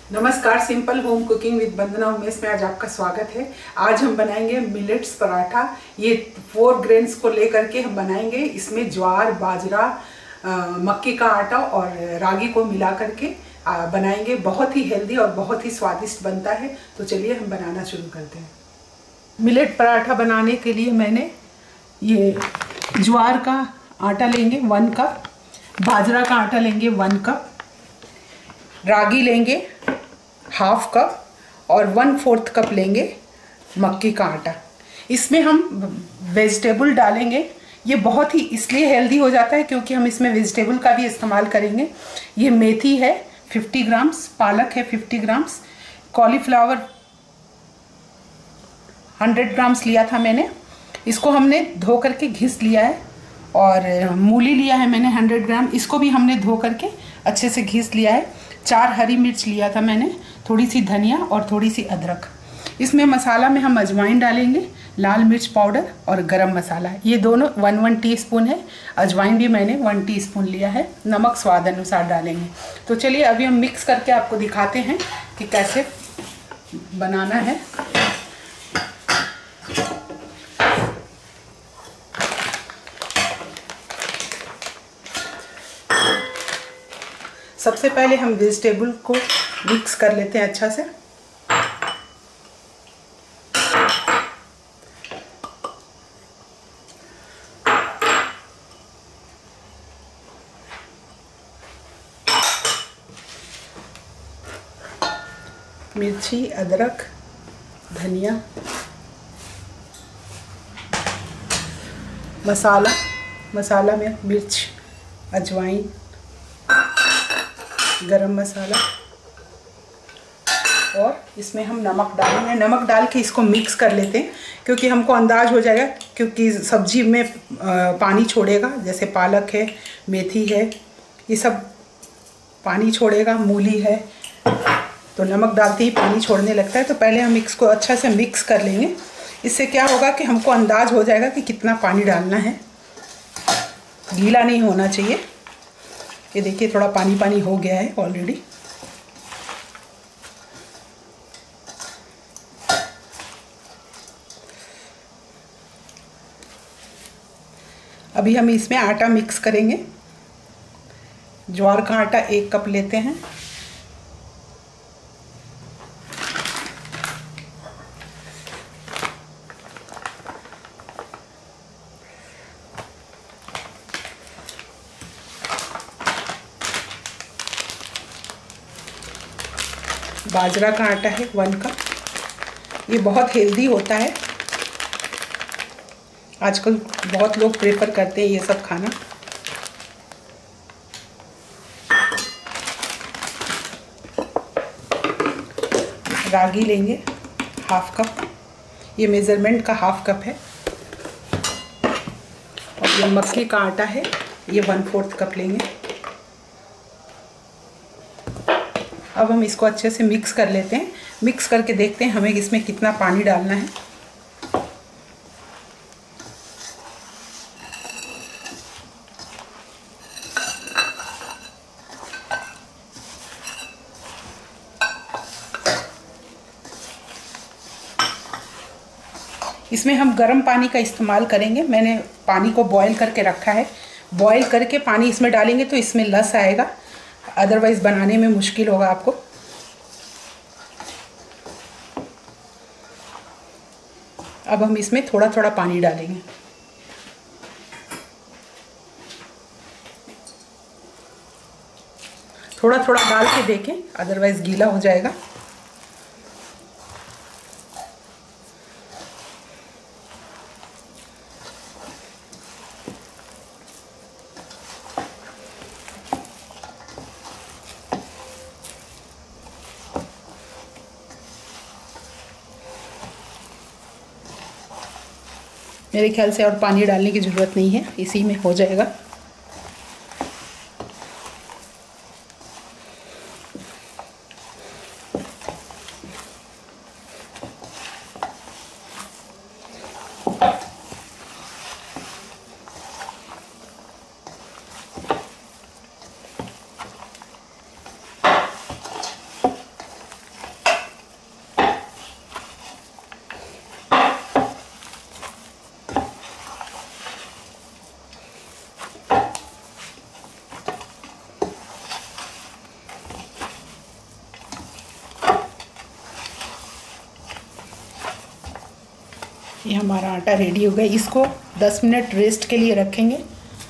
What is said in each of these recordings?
नमस्कार, simple home cooking with Vandana Umesh में आज आपका स्वागत है। आज हम बनाएंगे मिलेट्स पराठा। ये 4 ग्रेन्स को लेकर के हम बनाएंगे। इसमें ज्वार, बाजरा, मक्के का आटा और रागी को मिला करके बनाएंगे। बहुत ही हेल्दी और बहुत ही स्वादिष्ट बनता है। तो चलिए हम बनाना शुरू करते हैं। मिलेट पराठा बनाने के लिए मैंने ये ज्वार का आटा लेंगे 1 कप, बाजरा का आटा लेंगे 1 कप, रागी लेंगे 1/2 कप और 1/4 कप लेंगे मक्की का आटा। इसमें हम वेजिटेबल डालेंगे। ये बहुत ही इसलिए हेल्दी हो जाता है क्योंकि हम इसमें वेजिटेबल का भी इस्तेमाल करेंगे। ये मेथी है 50 ग्राम्स, पालक है 50 ग्राम्स, कॉलीफ्लावर 100 ग्राम्स लिया था मैंने। इसको हमने धो करके घिस लिया है। और मूली लिया है मैंने 100 ग्राम, इसको भी हमने धो करके अच्छे से घिस लिया है। 4 हरी मिर्च लिया था मैंने, थोड़ी सी धनिया और थोड़ी सी अदरक। इसमें मसाला में हम अजवाइन डालेंगे, लाल मिर्च पाउडर और गरम मसाला। ये दोनों 1 टीस्पून है। अजवाइन भी मैंने 1 टीस्पून लिया है। नमक स्वाद अनुसार डालेंगे। तो चलिए अभी हम मिक्स करके आपको दिखाते हैं कि कैसे बनाना है। सबसे पहले हम वेजिटेबल को मिक्स कर लेते हैं अच्छा से। मिर्ची, अदरक, धनिया, मसाला में मिर्च, अजवाइन, गरम मसाला और इसमें हम नमक डालेंगे। नमक डाल के इसको मिक्स कर लेते हैं क्योंकि हमको अंदाज हो जाएगा, क्योंकि सब्जी में पानी छोड़ेगा। जैसे पालक है, मेथी है, ये सब पानी छोड़ेगा, मूली है, तो नमक डालते ही पानी छोड़ने लगता है। तो पहले हम इसको अच्छा से मिक्स कर लेंगे। इससे क्या होगा कि हमको अंदाज हो जाएगा कि कितना पानी डालना है। गीला नहीं होना चाहिए। ये देखिए थोड़ा पानी पानी हो गया है ऑलरेडी। अभी हम इसमें आटा मिक्स करेंगे। ज्वार का आटा 1 कप लेते हैं, बाजरा का आटा है 1 कप। ये बहुत हेल्दी होता है। आजकल बहुत लोग प्रेफर करते हैं ये सब खाना। रागी लेंगे 1/2 कप। ये मेज़रमेंट का 1/2 कप है। और ये मक्के का आटा है, ये 1/4 कप लेंगे। अब हम इसको अच्छे से मिक्स कर लेते हैं। मिक्स करके देखते हैं हमें इसमें कितना पानी डालना है। इसमें हम गर्म पानी का इस्तेमाल करेंगे। मैंने पानी को बॉईल करके रखा है। बॉईल करके पानी इसमें डालेंगे तो इसमें लस आएगा, अदरवाइज बनाने में मुश्किल होगा आपको। अब हम इसमें थोड़ा थोड़ा पानी डालेंगे। थोड़ा थोड़ा डाल के देखें, अदरवाइज गीला हो जाएगा। मेरे ख्याल से और पानी डालने की ज़रूरत नहीं है, इसी में हो जाएगा। ये हमारा आटा रेडी हो गया। इसको 10 मिनट रेस्ट के लिए रखेंगे।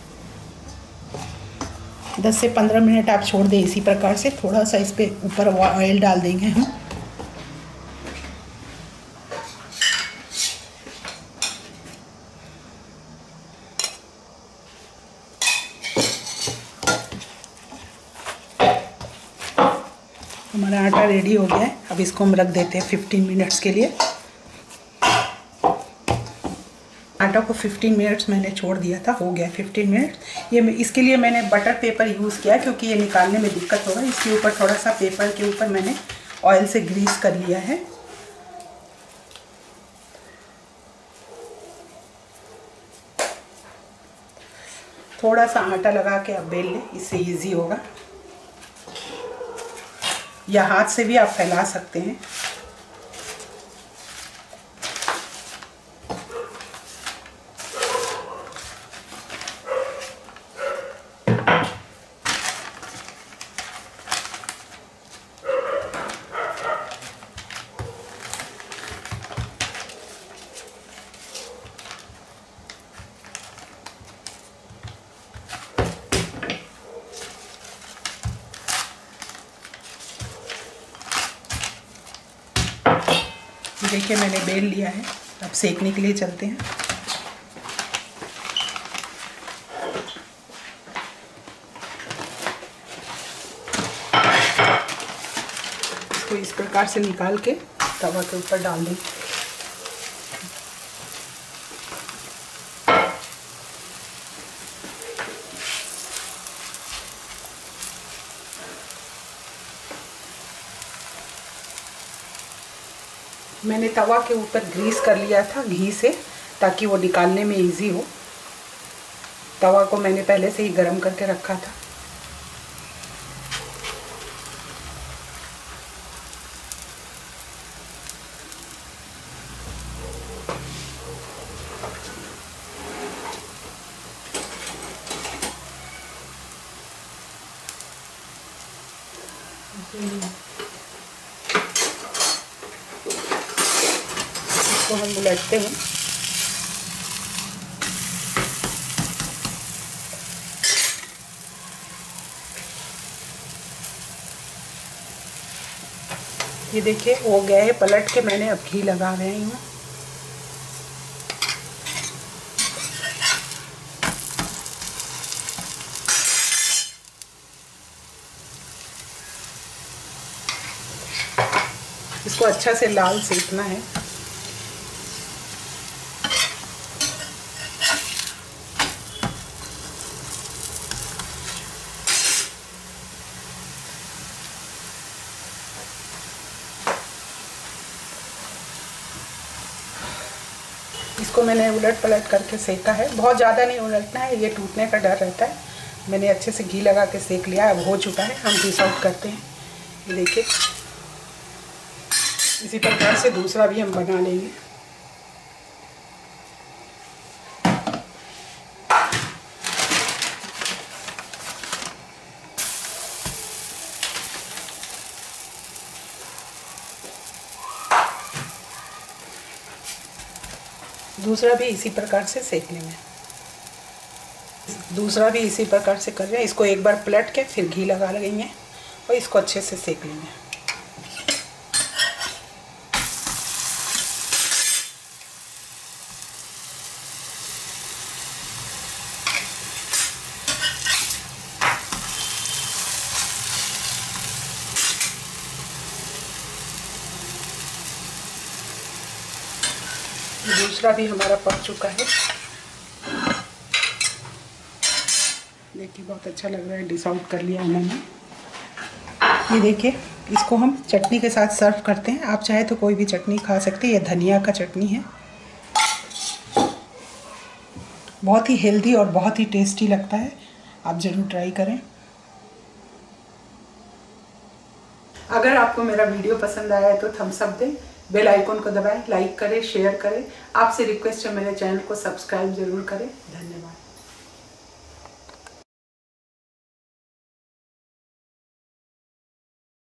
10 से 15 मिनट आप छोड़ दें इसी प्रकार से। थोड़ा सा इस पर ऊपर ऑयल डाल देंगे हम। हमारा आटा रेडी हो गया है। अब इसको हम रख देते हैं 15 मिनट्स के लिए। आटा को 15 मिनट्स मैंने छोड़ दिया था, हो गया 15 मिनट्स। ये इसके लिए मैंने बटर पेपर यूज़ किया क्योंकि ये निकालने में दिक्कत होगा। इसके ऊपर थोड़ा सा पेपर के ऊपर मैंने ऑयल से ग्रीस कर लिया है। थोड़ा सा आटा लगा के आप बेल लें, इससे इजी होगा। या हाथ से भी आप फैला सकते हैं। देखिए मैंने बेल लिया है। अब सेकने के लिए चलते हैं। इसको इस प्रकार से निकाल के तवा के ऊपर डाल दें। मैंने तवा के ऊपर ग्रीस कर लिया था घी से, ताकि वो निकालने में इजी हो। तवा को मैंने पहले से ही गरम करके रखा था। इसको हम उलटते हैं। ये देखिए हो गया है। पलट के मैंने अब घी लगा रही हूँ। इसको अच्छा से लाल सेकना है। इसको मैंने उलट पलट करके सेका है। बहुत ज़्यादा नहीं उलटना है, ये टूटने का डर रहता है। मैंने अच्छे से घी लगा के सेक लिया। अब हो चुका है, हम डिश आउट करते हैं। ये देखिए इसी प्रकार से दूसरा भी हम बना लेंगे। दूसरा भी इसी प्रकार से सेक लेंगे। दूसरा भी इसी प्रकार से कर रहे हैं। इसको एक बार पलट के फिर घी लगा लेंगे और इसको अच्छे से सेक लेंगे। दूसरा भी हमारा पक चुका है। देखिए बहुत अच्छा लग रहा है। डिश आउट कर लिया मैंने। ये देखिए इसको हम चटनी के साथ सर्व करते हैं। आप चाहे तो कोई भी चटनी खा सकते हैं। ये धनिया का चटनी है। बहुत ही हेल्दी और बहुत ही टेस्टी लगता है। आप ज़रूर ट्राई करें। अगर आपको मेरा वीडियो पसंद आया है तो थम्स अप दें, बेल आइकॉन को दबाएं, लाइक करें, शेयर करें। आपसे रिक्वेस्ट है मेरे चैनल को सब्सक्राइब जरूर करें। धन्यवाद।